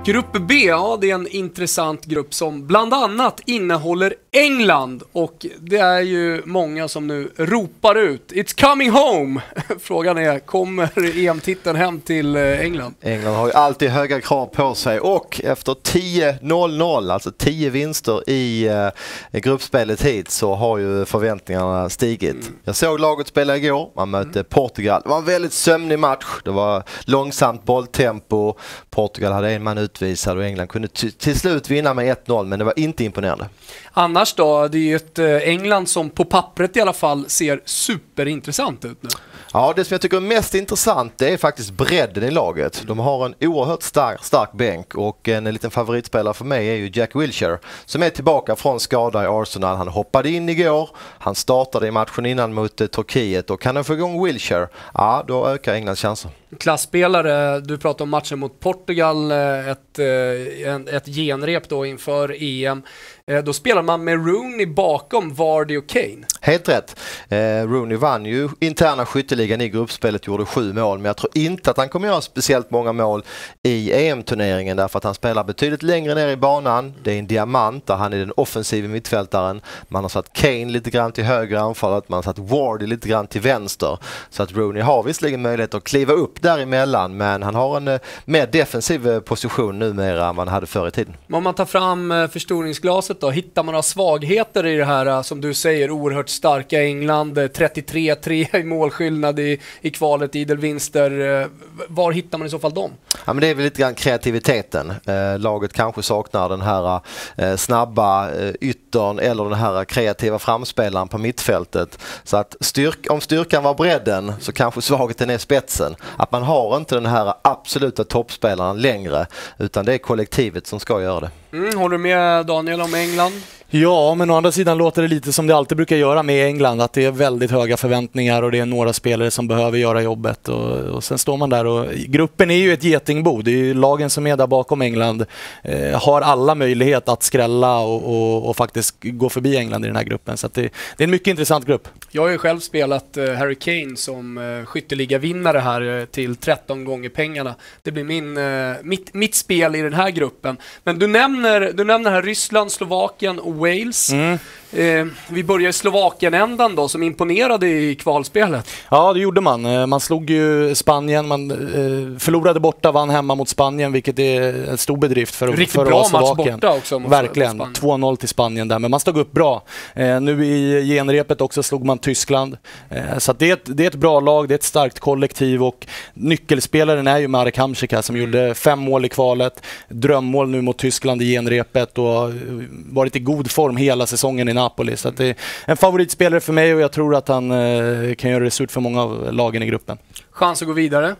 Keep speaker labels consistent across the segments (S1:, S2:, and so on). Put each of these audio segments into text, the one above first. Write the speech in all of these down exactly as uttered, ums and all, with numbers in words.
S1: Grupp B, ja, det är en intressant grupp som bland annat innehåller England, och det är ju många som nu ropar ut It's coming home! Frågan är, kommer E M-titeln hem till England?
S2: England har ju alltid höga krav på sig, och efter tio noll noll, alltså tio vinster i eh, gruppspelet hit, så har ju förväntningarna stigit. Mm. Jag såg laget spela igår, man mötte mm. Portugal. Det var en väldigt sömnig match, det var långsamt bolltempo. Portugal hade en man utvisad och England kunde till slut vinna med ett noll, men det var inte imponerande.
S1: Annars då, det är ju ett England som på pappret i alla fall ser superintressant ut nu.
S2: Ja, det som jag tycker är mest intressant, det är faktiskt bredden i laget. De har en oerhört stark, stark bänk, och en liten favoritspelare för mig är ju Jack Wilshere som är tillbaka från skada i Arsenal. Han hoppade in igår, han startade i matchen innan mot eh, Turkiet, och kan han få igång Wilshere, ja, då ökar Englands chanser.
S1: Klassspelare, du pratar om matchen mot Portugal, ett, ett genrep då inför E M. Då spelar man med Rooney bakom Vardy och Kane.
S2: Helt rätt. Eh, Rooney vann ju interna skytteligan i gruppspelet, gjorde sju mål, men jag tror inte att han kommer göra speciellt många mål i E M-turneringen, därför att han spelar betydligt längre ner i banan. Det är en diamant där han är den offensiva mittfältaren. Man har satt Kane lite grann till höger anfallet, man har satt Vardy lite grann till vänster. Så att Rooney har visserligen möjlighet att kliva upp däremellan, men han har en eh, mer defensiv position numera än man hade förr i tiden.
S1: Om man tar fram eh, förstoringsglaset då, hittar man några svagheter i det här, eh, som du säger, oerhört starka England, eh, trettiotre tre i målskillnad i, i kvalet, idel vinster. Eh, var hittar man i så fall dem?
S2: Ja, men det är väl lite grann kreativiteten. Eh, laget kanske saknar den här eh, snabba eh, yttern eller den här kreativa framspelaren på mittfältet. Så att styrk, om styrkan var bredden, så kanske svagheten är spetsen. Att man har inte den här absoluta toppspelaren längre, utan det är kollektivet som ska göra det.
S1: Mm, håller du med Daniel om England?
S3: Ja, men å andra sidan låter det lite som det alltid brukar göra med England, att det är väldigt höga förväntningar och det är några spelare som behöver göra jobbet, och, och sen står man där, och gruppen är ju ett getingbo. Det är ju lagen som är där bakom England eh, har alla möjlighet att skrälla och, och, och faktiskt gå förbi England i den här gruppen, så att det, det är en mycket intressant grupp.
S1: Jag har ju själv spelat eh, Harry Kane som eh, skytteliga-vinnare här eh, till tretton gånger pengarna. Det blir min, eh, mitt, mitt spel i den här gruppen. Men du nämner, du nämner här Ryssland, Slovakien och Wales. Mm. Eh, vi börjar i Slovakien-ändan då, som imponerade i kvalspelet.
S3: Ja, det gjorde man. Man slog ju Spanien, man eh, förlorade borta, vann hemma mot Spanien, vilket är en stor bedrift för,
S1: Riktigt
S3: för
S1: bra
S3: oss
S1: match
S3: Slovakien.
S1: Borta också.
S3: Verkligen, två noll till Spanien där, men man stod upp bra. Eh, nu i genrepet också slog man Tyskland. Eh, så att det, är ett, det är ett bra lag, det är ett starkt kollektiv, och nyckelspelaren är ju Marek Hamšík som mm. gjorde fem mål i kvalet, drömmål nu mot Tyskland i genrepet, och varit i god form hela säsongen i Napoli. Så att det är en favoritspelare för mig, och jag tror att han eh, kan göra det surt för många av lagen i gruppen.
S1: Chans att gå vidare?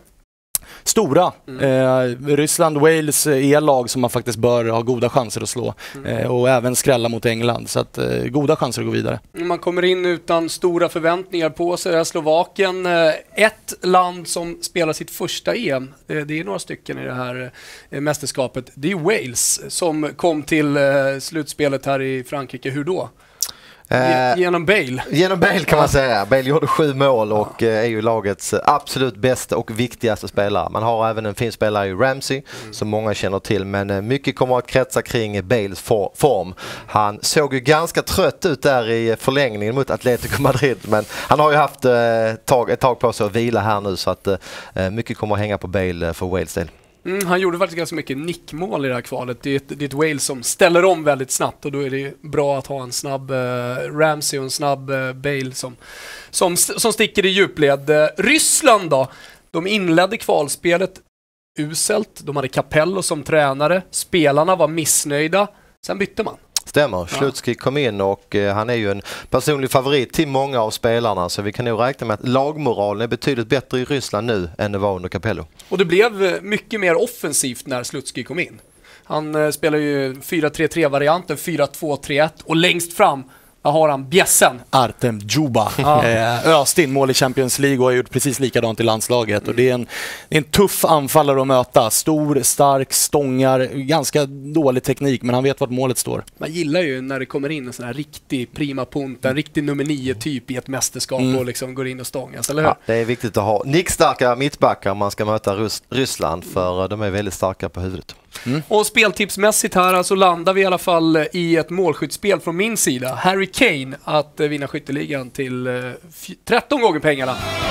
S3: Stora. Mm. Eh, Ryssland, Wales är lag som man faktiskt bör ha goda chanser att slå. Mm. Eh, och även skrälla mot England. Så att, eh, goda chanser att gå vidare.
S1: Man kommer in utan stora förväntningar på sig. Här Slovakien, eh, ett land som spelar sitt första E M. Eh, det är några stycken i det här eh, mästerskapet. Det är Wales som kom till eh, slutspelet här i Frankrike. Hur då? Genom Bale.
S2: Genom Bale kan man säga. Bale gjorde sju mål och är ju lagets absolut bästa och viktigaste spelare. Man har även en fin spelare i Ramsey mm. som många känner till, men mycket kommer att kretsa kring Bales form. Han såg ju ganska trött ut där i förlängningen mot Atletico Madrid, men han har ju haft ett tag, ett tag på sig att vila här nu, så att mycket kommer att hänga på Bale för Wales del.
S1: Mm, han gjorde faktiskt ganska mycket nickmål i det här kvalet. Det är ett, det är ett Wales som ställer om väldigt snabbt, och då är det bra att ha en snabb eh, Ramsey och en snabb eh, Bale som, som, som sticker i djupled. Eh, Ryssland då, de inledde kvalspelet uselt. De hade Capello som tränare. Spelarna var missnöjda. Sen bytte man.
S2: Stämmer, Slutsky kom in, och eh, han är ju en personlig favorit till många av spelarna, så vi kan nog räkna med att lagmoralen är betydligt bättre i Ryssland nu än det var under Capello.
S1: Och det blev mycket mer offensivt när Slutsky kom in. Han eh, spelar ju fyra tre tre-varianten, fyra två tre ett, och längst fram Jag har han bjässen.
S3: Artem Djuba.
S1: Ja.
S3: Eh, öst in mål i Champions League och har gjort precis likadant i landslaget. Mm. Och det är, en, det är en tuff anfallare att möta. Stor, stark, stångar, ganska dålig teknik, men han vet vart målet står.
S1: Man gillar ju när det kommer in en sån här riktig prima punta, en riktig nummer nio typ i ett mästerskap mm. och liksom går in och stångas, eller hur?
S2: Ja, det är viktigt att ha nickstarka mittbackar om man ska möta Rys- Ryssland, för de är väldigt starka på huvudet.
S1: Mm. Och speltipsmässigt här alltså landar vi i alla fall i ett målskyttsspel från min sida. Harry Kane att vinna skytteligan till tretton gånger pengarna.